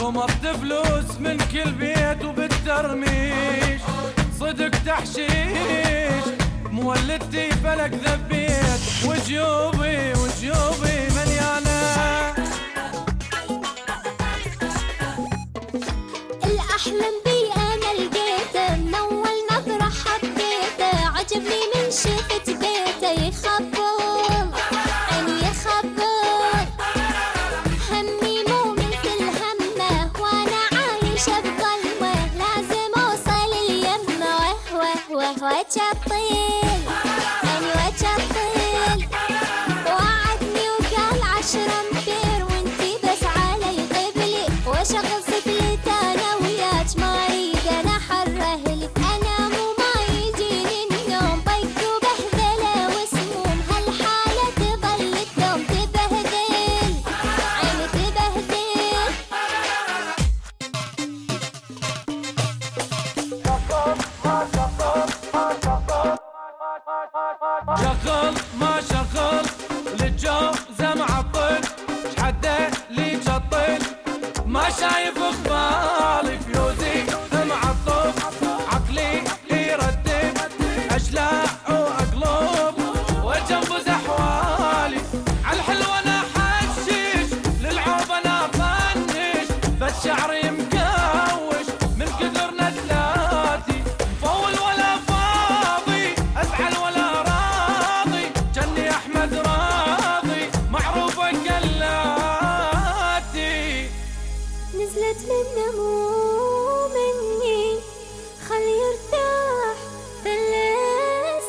قمرت فلوس من كل بيت وبالترميش، صدق تحشيش مولدتي فلك ذبيت، وجيوبي مليانة. الأحلم بي أنا لقيته، من أول نظرة حبيته، عجبني من شفت بيته، يخبل عيني يخبل، همي مو مثل همه، وأنا عايشة بظلمه، لازم أوصل اليمه، وجطيل عيني وجطيل، وعدني وقال 10 أمبير، وانتي بس علي قبلي، وشغل سفلت أنا وياك، ما أريد أنا أحرهلك، أنا مو ما يجيني النوم، ضيق وبهدلة وسموم، هالحالة تظل الدوم، تبهدل عيني تبهدل. شغل ما شغل للجوزة معطل، شحده لي جطل، ما شايف اخبالي، فيوزي معطل، عقلي يردد اشلاع واقلب، وجنبز احوالي، عالحلوة انا حشش، للعوب انا طنش، بس شعري مكوش من كثر نزلاتي، فول ولا فاضي، ازعل ولا راضي، جني احمد راضي، معروفة قلاتي. نزلت منه مو مني، خل يرتاح 3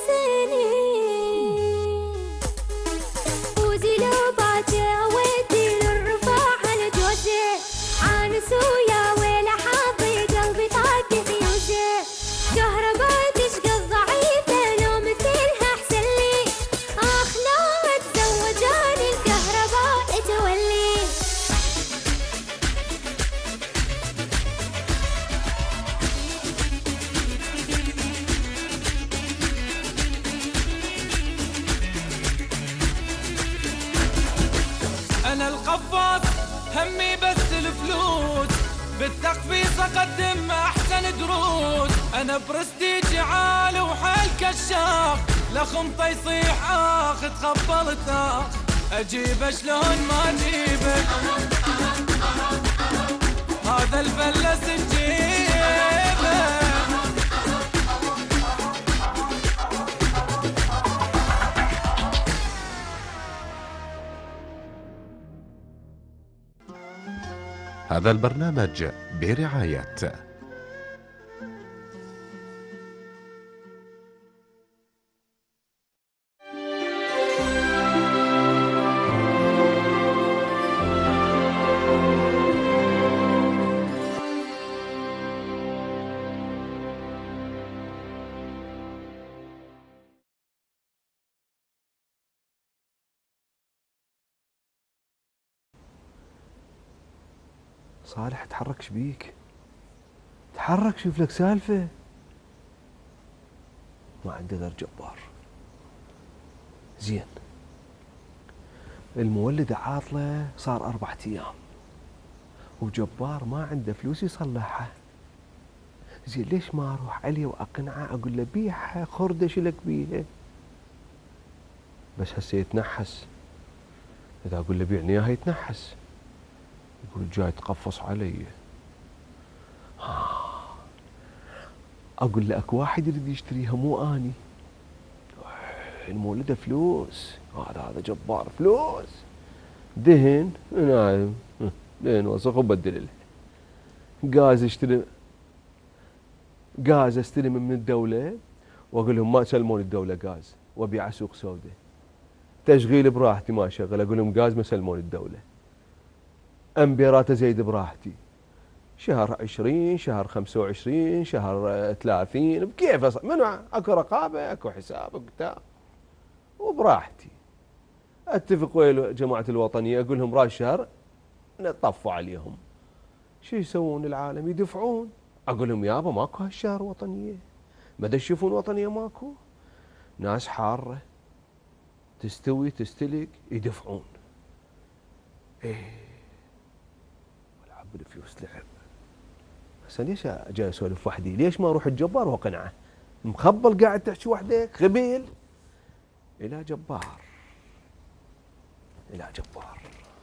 سنين، فوزي لو باجي ودي للرفاع على جوزي، عانس ويا ويله حاضي، قلبي طاق فيوزي، كهرباء تشقى ضعيفة، لو مثلها احسن لي، اخ لو اتزوجاني الكهرباء تولي. انا القفاص همي بس الفلوس، بالتخفيص اقدم احسن دروس، انا برستيج عالي وحيل كشاخ، لخمطه يصيح اخ تخبلت اخ، اجيبه شلون ما اجيبه، هذا الفلس نجيبه. هذا البرنامج برعاية صالح تحرك شبيك، تحرك شوف لك سالفة. ما عنده غير جبار. زين المولدة عاطلة صار 4 أيام، وجبار ما عنده فلوس يصلحها. زين ليش ما اروح عليه واقنعه، اقول له بيعها خردة شلك بيها، بس هسه يتنحس. اذا اقول له بيعني اياها يتنحس، يقول جاي تقفص علي. اقول له اكو واحد يريد يشتريها مو اني، المولده فلوس، هذا جبار فلوس، دهن نايم دهن وسخ وبدل له. غاز استلم من الدوله واقول لهم ما سلمون الدوله غاز، وابيع سوق سوداء. تشغيل براحتي ما اشغل، اقول لهم غاز ما سلمون الدوله. امبيرات ازيد براحتي، شهر 20 شهر 25 شهر 30 بكيف منو اكو رقابه اكو حساب اكو كتاب وبراحتي. اتفق ويا جماعه الوطنيه اقول لهم راس شهر نطفوا عليهم. شو يسوون العالم؟ يدفعون. اقول لهم يابا ماكو هالشهر وطنيه، ما تشوفون وطنيه ماكو؟ ناس حاره تستوي تستلق يدفعون. ايه والعب بالفلوس. فلوس لعب. هسه ليش جاي اسولف وحدي؟ ليش ما اروح الجبار واقنعه؟ مخبل قاعد تحكي وحدك غبيل. الى جبار، الى جبار.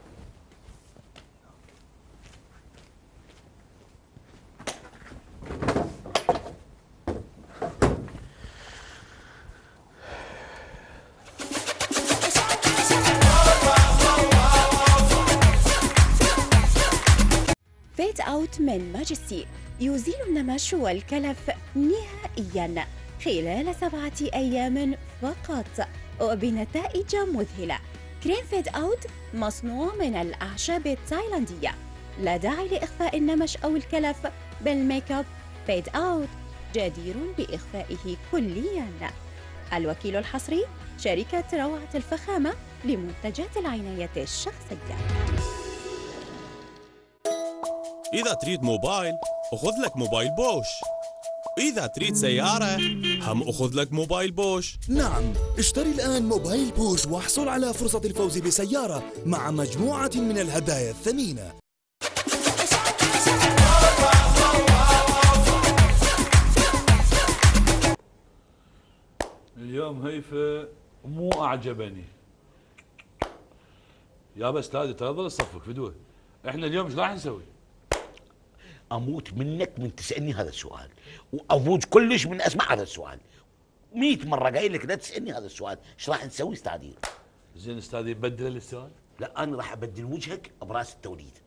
فيد أوت من ماجستي يزيل النمش والكلف نهائياً خلال 7 أيام فقط وبنتائج مذهلة. كريم فيد أوت مصنوع من الأعشاب التايلاندية، لا داعي لإخفاء النمش أو الكلف بالميك اب. فيد أوت جدير بإخفائه كلياً. الوكيل الحصري شركة روعة الفخامة لمنتجات العناية الشخصية. إذا تريد موبايل أخذ لك موبايل بوش، إذا تريد سيارة هم أخذ لك موبايل بوش. نعم، اشتري الآن موبايل بوش واحصل على فرصة الفوز بسيارة مع مجموعة من الهدايا الثمينة. اليوم هيفا مو أعجبني يا بس استاذ، تفضل صفك فدوه. احنا اليوم ايش راح نسوي؟ اموت منك من تسالني هذا السؤال، واضوج كلش من اسمع هذا السؤال. 100 مره قايل لك لا تسالني هذا السؤال، ايش راح نسوي استاذي؟ زين استاذ يبدل السؤال؟ لا انا راح ابدل وجهك براس التوليد.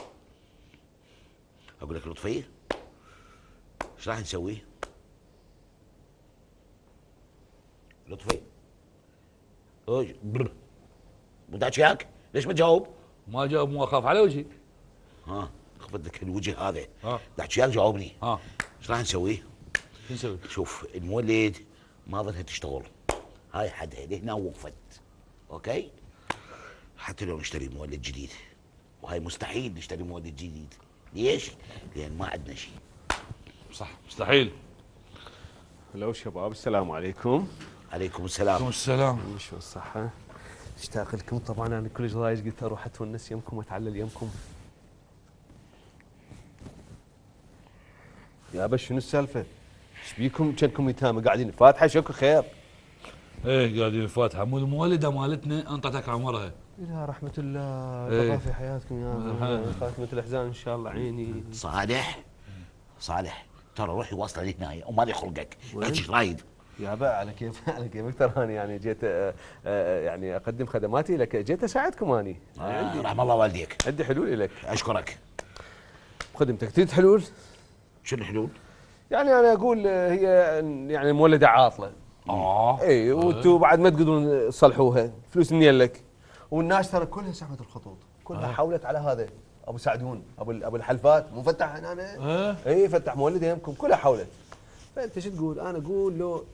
اقول لك لطفي ايش راح نسوي؟ لطفي بداك اياك ليش ما تجاوب؟ ما جاوب، مو اخاف على وجهي. ها خفض لك الوجه هذا. ها بداك اياك جاوبني. ها ايش راح نسوي؟ شو نسوي؟ شوف المولد ما ظلها تشتغل، هاي حدها لهنا وقفت، اوكي؟ حتى لو نشتري مولد جديد، وهاي مستحيل نشتري مولد جديد. ليش؟ لان ما عندنا شيء. صح، مستحيل. هلو شباب، السلام عليكم. عليكم السلام. عليكم السلام. شو الصحة؟ اشتاق لكم طبعا. انا كلش ضايج، قلت اروح اتونس يمكم واتعلل يمكم. يا بس شنو السالفة؟ ايش بيكم كانكم يتامى قاعدين فاتحة شكو خير؟ ايه قاعدين الفاتحة، مو المولدة مالتنا انطتك عمرها. يا رحمة الله، إيه. بقى في حياتكم يا خاتمة الأحزان إن شاء الله. عيني صالح صالح ترى روحي واصلة لهنا ومالي خلقك، ايش رايد؟ يا بقى على كيف على كيفك. ترى انا يعني جيت يعني اقدم خدماتي لك، جيت اساعدكم اني. رحم الله والديك. عندي حلول لك. اشكرك. خدمتك تريد حلول؟ شنو الحلول؟ يعني انا اقول هي يعني مولده عاطله. اي وانتم بعد ما تقدرون تصلحوها، فلوس منين لك؟ والناس ترى كلها سحبت الخطوط، كلها حولت على هذا ابو سعدون، ابو الحلفات، مو فتح هنا. اي فتح مولده يمكم، كلها حولت. فانت شو تقول؟ انا اقول له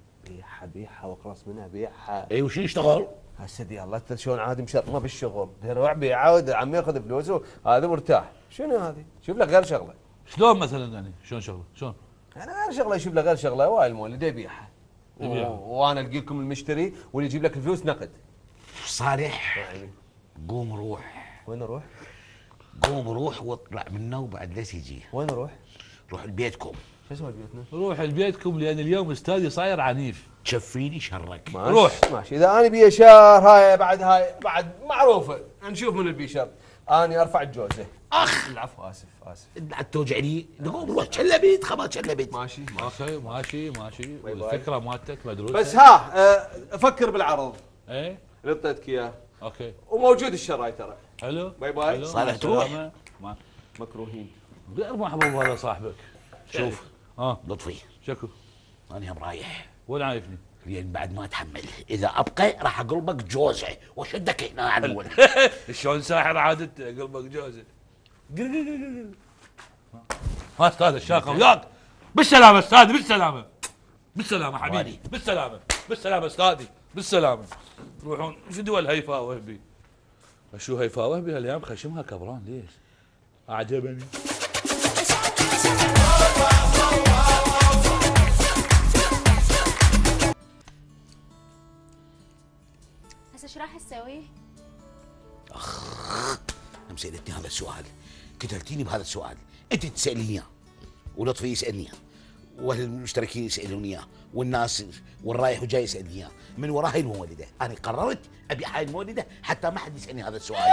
بيعها واخلص منها، بيعها. اي وشو يشتغل؟ هسه دي الله انت شلون عادي مشر ما بالشغل، دروع بيعاود عمي ياخذ فلوسه، هذا مرتاح. شنو هذه؟ شوف له غير شغله. شلون مثلا يعني؟ شلون شغله؟ شلون؟ يعني غير شغله، يشوف له غير شغله. واي المولد يبيعها وانا القي لكم المشتري واللي يجيب لك الفلوس نقد. صالح قوم روح. وين اروح؟ قوم روح واطلع منه وبعد لا تجي. وين اروح؟ روح لبيتكم. شو اسوي بيتنا؟ روح لبيتكم لان اليوم استاذي صاير عنيف. تشفيني شرك. ماشي. روح. ماشي، اذا انا بي شهر هاي بعد معروفه، نشوف من البي شهر. اني ارفع الجوزه. اخ العفو، اسف. لا توجعني. قوم روح شلبيت خلاص شلبيت. ماشي اوكي ماشي. الفكره مالتك مدروسه. بس ها افكر بالعرض ايه اللي اعطيتك اياه، اوكي وموجود الشراي ترى. حلو. باي. حلو. صالح تروح. مكروهين. غير محبوب هذا صاحبك. شوف لطفي شكو انا هم رايح. وين عايفني؟ لان بعد ما اتحمل، اذا ابقى راح اقلبك جوزه واشدك هنا على الول. شلون ساحر عادته قلبك جوزه. ها استاذ الشاقه وياك. بالسلامه استاذي، بالسلامه حبيبي، بالسلامه استاذي، بالسلامه. تروحون شو دول هيفاء وهبي؟ شو هيفاء وهبي هالايام خشمها كبران ليش؟ اعجبني. هسه ايش راح تسوي؟ مسألتني هذا السؤال. قتلتيني بهذا السؤال. انت تساليني اياه ولطفي يسالني اياه والمشتركين يسالوني اياه والناس والرايح وجاي يسالني اياه من وراء هاي المولده. انا قررت ابي هاي المولده حتى ما حد يسالني هذا السؤال.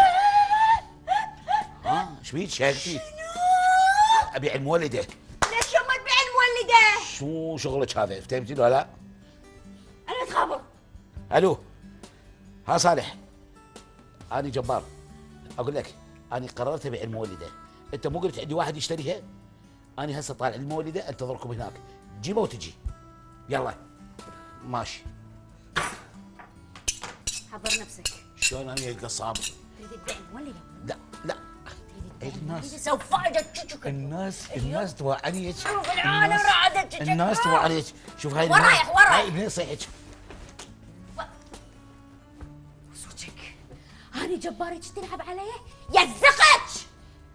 ها ايش بيك شايفتي؟ ابيع المولده. ليش يوم تبيع المولده؟ شو شغلك هذا؟ فهمتي ولا لا؟ انا اتخابر. الو ها صالح، انا جبار. اقول لك انا قررت ابيع المولده. انت مو قلت عندي واحد يشتريها؟ انا هسه طالع المولده انتظركم هناك، جيبها وتجي. يلا ماشي. حضر نفسك. شلون انا قصاب؟ تريد تبيع المولده؟ لا لا الناس سوف اجتك. الناس تبغى عليك. شوف العالم رعدت الناس تبغى عليك. شوف هاي ورايح ورايح. هاي منين صيحك؟ صوتك هاني جبارك تلعب علي يزقك.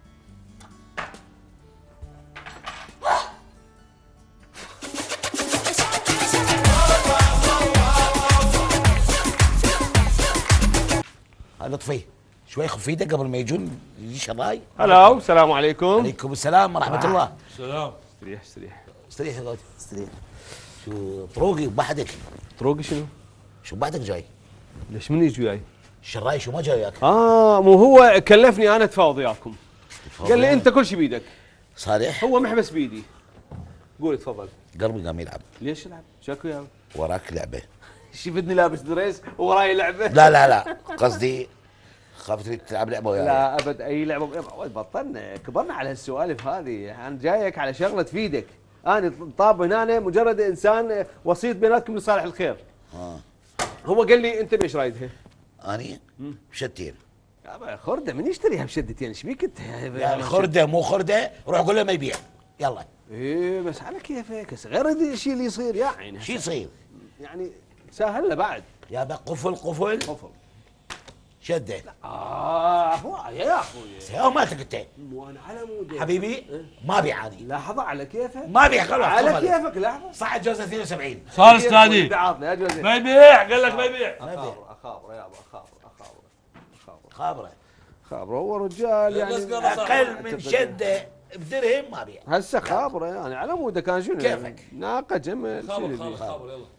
لطفي شوي خف ايدك قبل ما يجون يجي شراي. هلا السلام عليكم. عليكم السلام ورحمه الله. سلام. استريح استريح استريح يا غوث استريح. شو طروقي وبحدك؟ طروقي شنو؟ شو بعدك جاي؟ ليش من يجي وياي؟ الشراي شو ما جاي وياك؟ مو هو كلفني انا اتفاوض وياكم. قال لي انت كل شيء بيدك. صالح هو محبس بيدي. قول تفضل. قلبي قام يلعب. ليش يلعب؟ شكو يا وراك لعبه. شفتني لابس دريس ووراي لعبه؟ لا لا لا قصدي خافت تلعب لعبه وياي. لا ابد اي لعبه. بطلنا كبرنا على هالسوالف هذه. انا جايك على شغله تفيدك. انا طاب هنا مجرد انسان وسيط بيناتكم لصالح الخير. هو قال لي انت بايش رايدها؟ اني بشتين. يابا خرده من يشتريها بشدتين؟ ايش بيك انت؟ يعني خرده مو خرده روح قول له ما يبيع. يلا. ايه بس على كيفك غير الشيء اللي يصير يا عيني. شو يصير؟ يعني سهل له بعد. يابا قفل قفل قفل شده. هو يا اخوي ما تقطع. مو انا على مود حبيبي ما ابيع اني. لحظه على كيفك. ما ابيع خلاص. على كيفك لحظه. صعد جوز 72. صار استاذي ما يبيع. قال لك ما يبيع. اخابره يابا خابره خابره. هو رجال يعني اقل من شده بدرهم ما ابيع. هسه خابره يعني على موده كان شنو؟ كيفك؟ ناقه جمل. خابر يلا.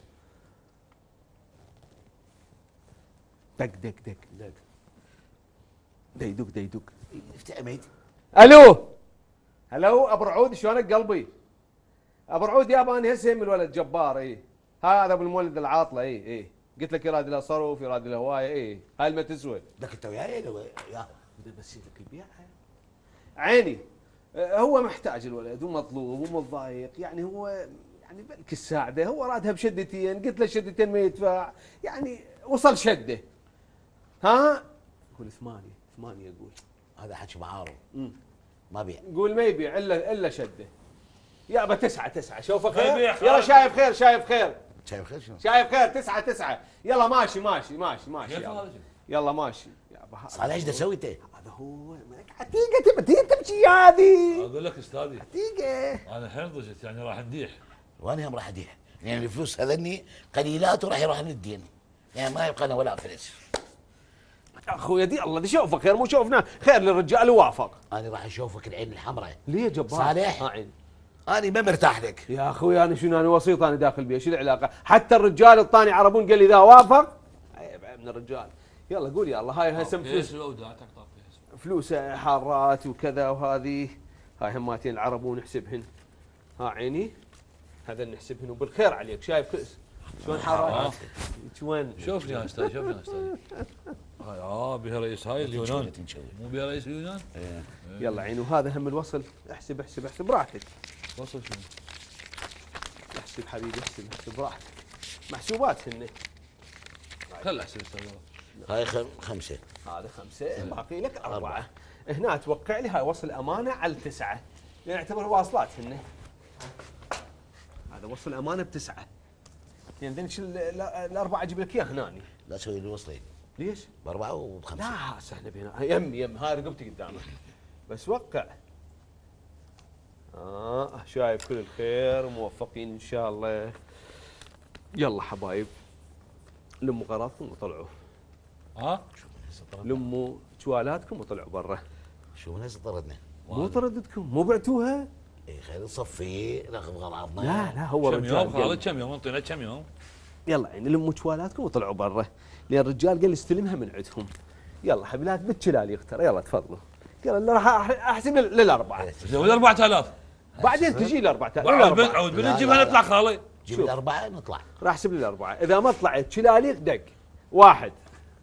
دق دق دق دق ديدق ديدق. افتأميت. الو هلو ابو رعود شلونك قلبي؟ ابو رعود يابا انا هسه من الولد جبار. اي هذا ابو المولد العاطله. اي قلت لك يراد له صرف يراد له هوايه. اي هاي ما تسوى. لك انت وياي يا بس لك البيعه عيني. هو محتاج الولد ومطلوب ومتضايق. يعني هو يعني بلك الساعده. هو رادها بشدتين. قلت له شدتين ما يدفع. يعني وصل شده. ها قول 8 يقول. هذا حكي معارض. ما بيع. قول ما يبيع الا شده. يابا 9 شوفه خير. يلا شايف خير شايف خير شايف خير شنو؟ شايف خير. 9 يلا ماشي يلا ماشي. يابا صالح ايش اسوي انت؟ هذا هو عتيقه تبكي هذه. اقول لك استاذي عتيقه. انا الحين ضجت يعني راح نديح. وانا هم راح اديح. يعني الفلوس هذني قليلات وراح يروح للدين. يعني ما يبقى لنا ولا فلس. اخويا دي الله دي شوفه خير مو شوفنا خير للرجال ووافق. انا راح اشوفك العين الحمراء. ليه جبار؟ صالح عين. انا ما مرتاح لك يا اخوي. انا شنو انا وسيط انا داخل بيه. شو العلاقه؟ حتى الرجال الثاني عربون قال لي اذا وافق عيب من الرجال. يلا قول يا الله. هاي هسم فلوس. فلوس حارات وكذا وهذه. هاي هماتين العربون نحسبهن. ها عيني هذا نحسبهن وبالخير عليك. شايف شلون حارات؟ شلون؟ شوفني يا استاذ شوفني يا استاذ. بها رئيس هاي اليونان مو بها رئيس اليونان. يلا عين. وهذا هم الوصل. احسب براحتك. وصل شنو؟ احسب حبيبي احسب براحتك. محسوبات هن. خل احسب استاذ. هاي 5. هذا 5 باقي لك 4. هنا توقع لي هاي وصل امانه على 9 لان اعتبر واصلات هن. هذا وصل امانه ب9 يعني ذنش الاربعه اجيب لك اياه هناني. لا تسوي لي وصلين. ليش؟ ب4 وب5. لا احنا بينا يم هاي رقبتي قدامك. بس وقع. شايف كل الخير موفقين ان شاء الله. يلا حبايب لموا غراضكم وطلعوا. ها؟ لموا جوالاتكم وطلعوا برا. شو من هسه طردنا؟ مو طردتكم، مو بعتوها؟ اي خلينا نصفي ناخذ غراضنا. لا هو كم رجال يوم قال- خالد؟ كم يوم؟ انطينا كم يوم؟ يلا يعني لموا جوالاتكم وطلعوا برا، لان الرجال قال استلمها من عندهم. يلا حبيبات بالشلال يختار، يلا تفضلوا. يلا اللي راح احسب للاربعه. زود 4000. بعدين تجي الاربعه. عود بنجيبها نطلع خالي. جيب الاربعه نطلع. راح احسب الاربعه، اذا ما طلعت شلاليق دق. 1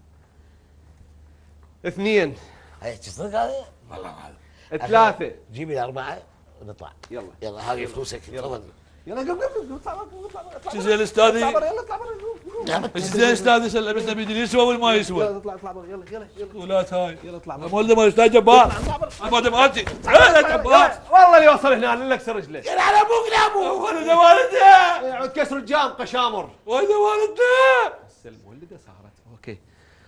2 هاي تصدق هذا؟ والله هذا 3 جيب الاربعه ونطلع. يلا يلا هذه فلوسك تفضل. يلا قم اطلع. شو زين استاذي؟ يلا اطلع برا. ايش زين استاذي؟ لبسنا بيدي يسوى ولا ما يسوى؟ يلا اطلع برا. يلا ولات هاي. يلا اطلع برا. مولده ما استاذ جبار. ابدا ما اجي. يا جبار. والله اللي وصل هنا انا نكسر رجله. يلا على ابوك لابوك. ولده والده. يعود كسر الجام قشامر. ولده والده. المولده صارت اوكي.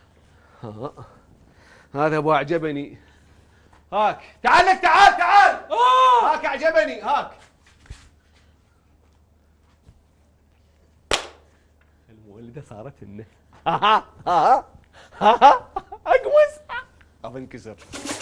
هذا ابو اعجبني. هاك تعال لك تعال. هاك اعجبني هاك. المولده صارت لنا. اقمص. ابى انكسر.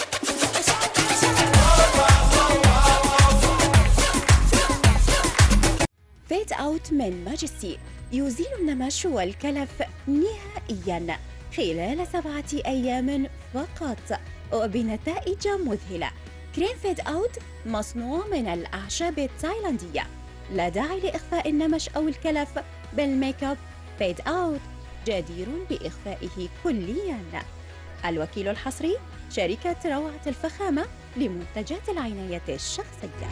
فيد اوت من ماجستي يزيل النمش والكلف نهائيا خلال 7 أيام فقط وبنتائج مذهلة. كريم فيد اوت مصنوع من الأعشاب التايلاندية، لا داعي لإخفاء النمش أو الكلف بالميك اب. فيد اوت جدير بإخفائه كليا. الوكيل الحصري شركة روعة الفخامة لمنتجات العناية الشخصية.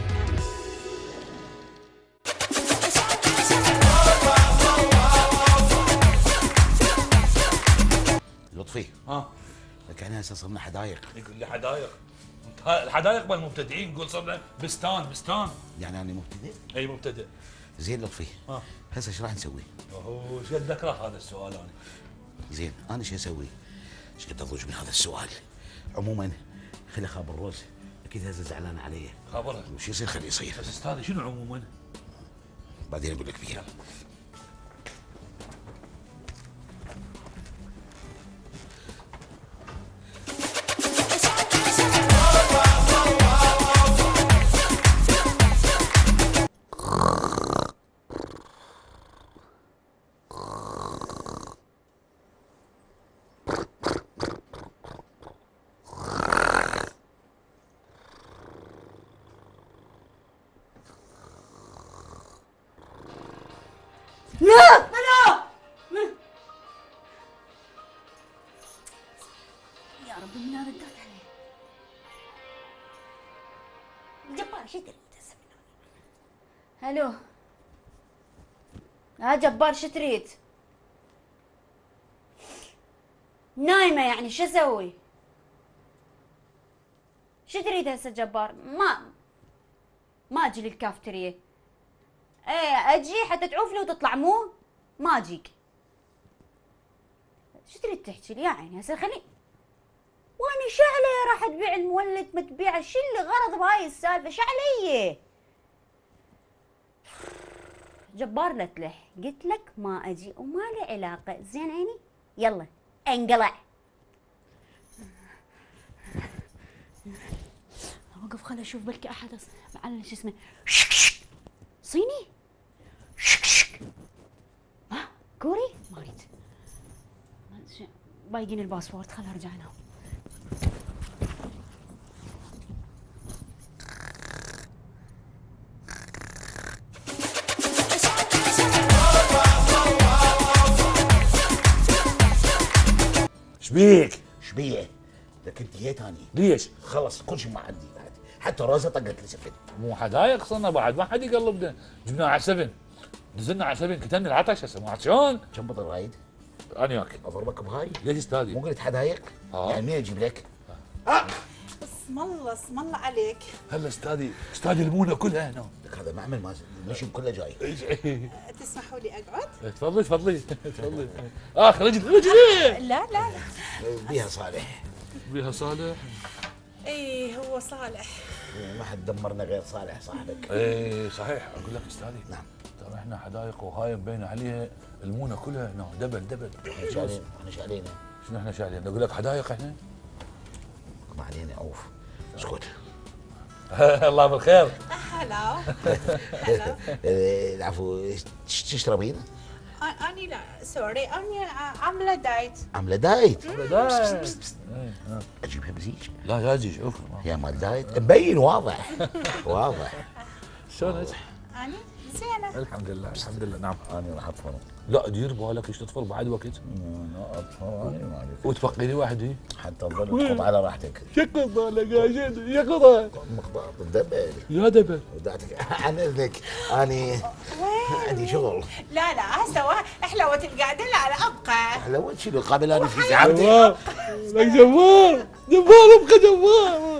لطفي لكن هسه صرنا حدايق. يقول لي حدايق. الحدايق مال المبتدئين، نقول صرنا بستان. يعني انا مبتدئ؟ اي مبتدئ. زين لطفي هسه ايش راح نسوي؟ هو ايش قد اكره هذا السؤال انا. زين انا شو اسوي؟ ايش قد اضوج من هذا السؤال؟ عموما خلي خابر روز، اكيد هسه زعلان علي. خابرها وش يصير خليه يصير. بس استاذي شنو عموما؟ بعدين اقول لك فيها. يا ربي من هذا الدرد عليه. جبار شو تريد هسه؟ الو ها جبار شو تريد؟ نايمة يعني شو اسوي؟ شو تريد هسه جبار؟ ما اجي للكافترية. ايه اجي حتى تعوف لي وتطلع مو؟ ما اجيك. شو تريد تحكي لي يا عيني هسه خلي وانا شعلة راح تبيع المولد ما تبيعه، شو اللي غرض بهاي السالفة؟ شو علي؟ جبار لا تلح، قلت لك ما اجي وما لي علاقة، زين عيني؟ يلا انقلع. اوقف خل اشوف بلكي احد معلم شو اسمه صيني ما كوري ما اريد بايقين الباسبورت، خل ارجع انام. شبيك؟ شبيه؟ لك انت هي تاني. ليش؟ خلص كل شيء ما عندي بعد، حتى روزه طقت لي سفن. مو حدايق صرنا بعد، ما حد يقلبنا. جبناه على 7 نزلنا على 7 كتمنا العطش هسه ما شلون؟ كم بطل رايد؟ انا وياك. اضربك بهاي؟ ليش استاذي؟ مو قلت حدايق؟ يعني مين اجيب لك؟ اسم الله عليك. هلا استاذي المونه كلها هنا. لك هذا معمل ما المشي كله جاي. تسمحوا لي اقعد؟ تفضلي اخ رجلي. لا بيها صالح. بيها صالح. ايه هو صالح. ما حد دمرنا غير صالح صاحبك. ايه صحيح. اقول لك استاذي نعم ترى احنا حدائق وهاي مبين عليها المونه كلها هنا دبل. احنا شالينا. شنو احنا شايلين؟ اقول لك حدائق احنا. ما علينا اوف. اسكت. الله بالخير. هلا. العفو، ايش تشربين؟ اني لا سوري، اني عامله دايت. عامله دايت؟ دايت. اجيبها مزيج؟ لا لازم شوف يا مال دايت مبين واضح. واضح. شلونك؟ اني زينه الحمد لله الحمد لله. نعم انا راح اطفر. لا دير بالك ايش تطفر بعد وقت. انا اطفر وتفقدي وحدي حتى تظل تقض على راحتك. شقضة لك يا جد شقضة. مقدار الدبل. يا دبل. ودعتك عن اذنك اني عندي شغل. لا هسه حلوة القعده، لا ابقى. حلوة شنو قابل انا في ساعتي. جبار لك جبار ابقى جبار.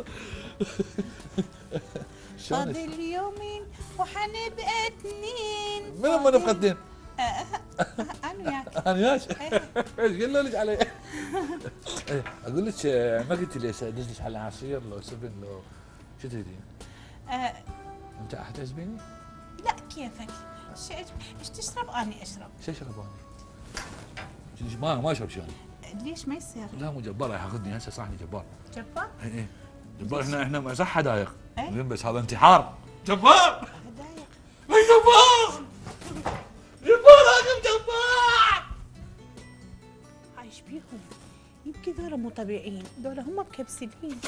فاضل يومين وحنبقى اثنين. من لما نبقى اثنين؟ انا وياك. انا وياك؟ ايش قلنا لك علي؟ اقول لك ما قلت لي ادز لك على عصير لو سفن لو شو تريدين؟ انت حتعزميني؟ لا كيفك، ايش تشرب اني اشرب. شو اشرب انا؟ ما اشرب شيء انا. ليش ما يصير؟ لا مو جبار راح ياخذني هسه صاحبي جبار. جبار؟ ايه جبار. احنا صح حدايق زين بس هذا انتحار. جبار حدايق. ما جبار جبار راكب جبار. عايش بيهم، يمكن ذولا مو طبيعيين، ذولا هم مكبسلين.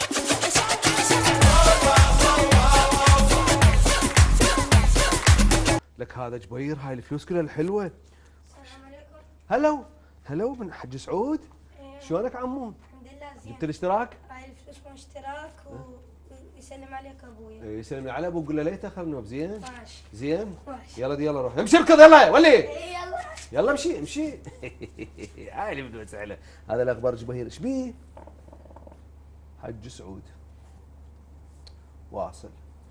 لك هذا جبير، هاي الفلوس كلها الحلوه. هلو من حج سعود. شلونك عمو؟ الحمد لله زين. جبت الاشتراك؟ هاي الفلوس من اشتراك ويسلم عليك ابويا. يسلم على ابوك، قول له لا يتاخر زين؟ ماشي. زين؟ ماشي. يلا روح امشي اركض يلا ولي. يلا يلا امشي. هاي اللي بدو سهله. هذا الاخبار جبير ايش بيه؟ حج سعود واصل.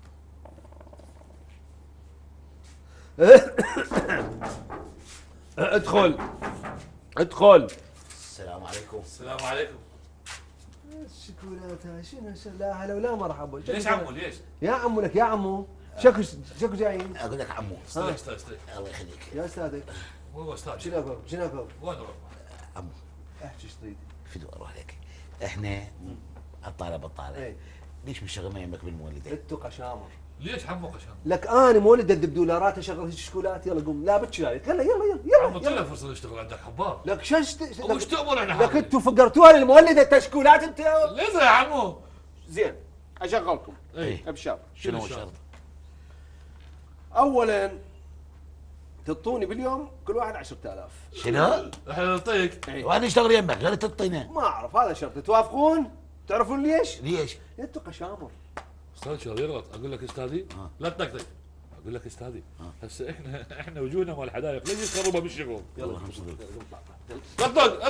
ادخل. السلام عليكم. السلام عليكم. الشوكولاته شنو؟ لا هلا ولا مرحبا. ليش عمو ليش؟ يا عمو لك يا عمو. شكو جايين؟ اقول لك عمو. استريح. الله يخليك. يا استاذي. مو استاذ. شنو اقول؟ وين اروح؟ عمو احكي ايش تريد؟ فدو اروح لك. احنا الطالب اي ليش مش شغل ما يمك بالمولده؟ انتو قشامر. ليش عمو قشام؟ لك انا مولد ادب دولارات اشغل هيك شكولات. يلا قوم لا بتشايك. يلا عمو طلع فرصه اشتغل عندك حبار. لك وش تأمر احنا لك انتوا فقرتوها للمولد التشكولات انت. ليش يا عمو؟ زين اشغلكم. اي ابشر. شنو هو الشرط؟ اولا تعطوني باليوم كل واحد 10,000. شنو؟ احنا نعطيك. وانا اشتغل يمك غير تعطينا. ما اعرف هذا شرط. توافقون؟ تعرفون ليش؟ ليش؟ انتوا قشامر. استاذ شو يغلط. اقول لك استاذي لا تطقطق. اقول لك استاذي هسه احنا وجوهنا مال الحدايق ليش تخربها بالشغل؟ يلا لا تطق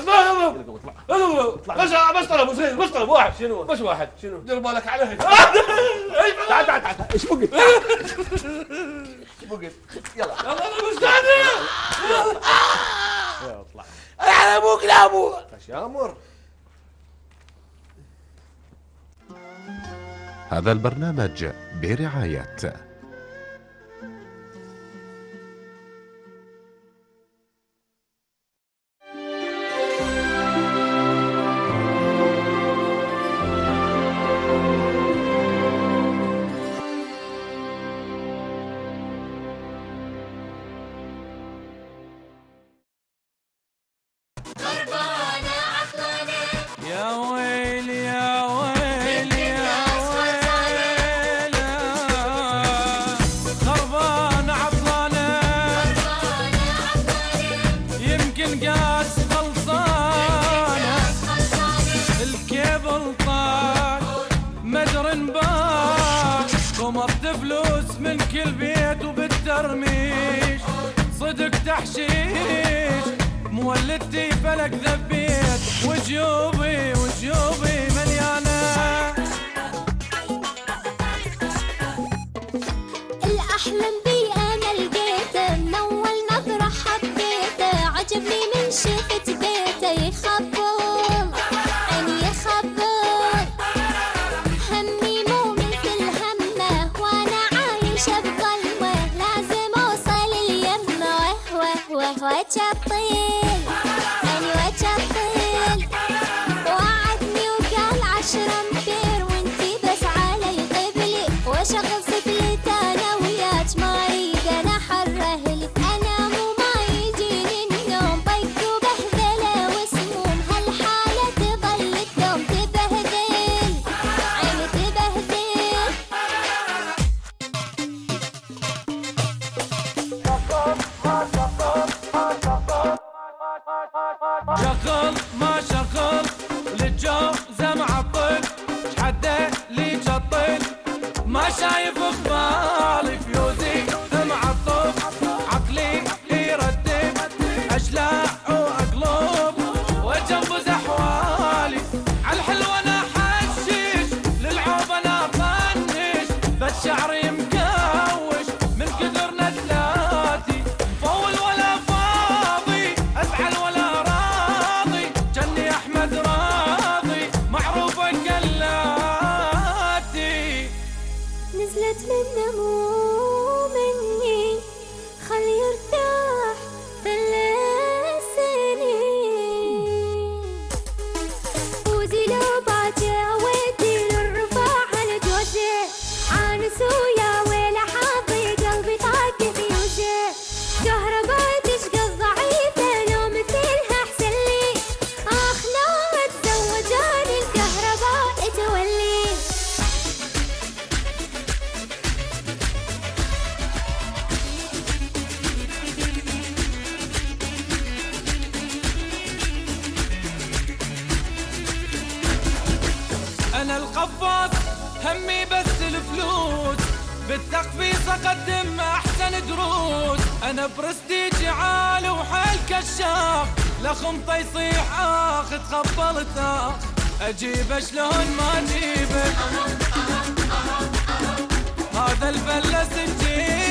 اطلع بس طلب زين بس طلب واحد. شنو؟ بس واحد. شنو؟ دير بالك عليه. تعال ايش بقت؟ ايش بقت؟ يلا يلا استاذي. يلا اطلع. على ابوك لا ابوك. قشامر. هذا البرنامج برعاية يا ويل يا ويل يا ويل خربان عطلانة يمكن قاس خلصانة الكيبل طاح مدر انباع قمرت فلوس من كل بيت وبالترميش صدق تحشيش مولدتي فلك ذبيت وجيوبي مليانة. الأحلم بي أنا لقيته من أول نظرة حبيته عجبني من شفت بيته يخبل عيني يخبل همي مو مثل همه وأنا عايشة بظلمه لازم أوصل اليمه وهو جطيل عيني وجطيل وعدني وقال 10 أمبير وانتي بس علي قبلي ببالي فيوزي معطوف عقلي يرتب اشلاع واقلب وجنب زحوالي عالحلوة انا حشش للعوب انا طنش بس شعري مكوش من كثر ندلاتي فول ولا فاضي افعل ولا راضي جني احمد راضي معروفة كلاتي نزلت منه مو مني خلي يرتاح 3 سنين فوزي لو باجي ودي للرفاع على جوزي عانس ويا ويلة حاضي قلبي طاق فيوزي كهرباء تشقى ضعيفة لو مثلها احسن لي اخ لو اتزوجاني الكهرباء تولي انا القفاص همي بس الفلوس بالتخفيص اقدم احسن دروس انا برستيج عالي وحال كشاف لا خمطه يصيح اخ تقبلت اخ اجيبه شلون ما اجيبه هذا الفلس تجيبه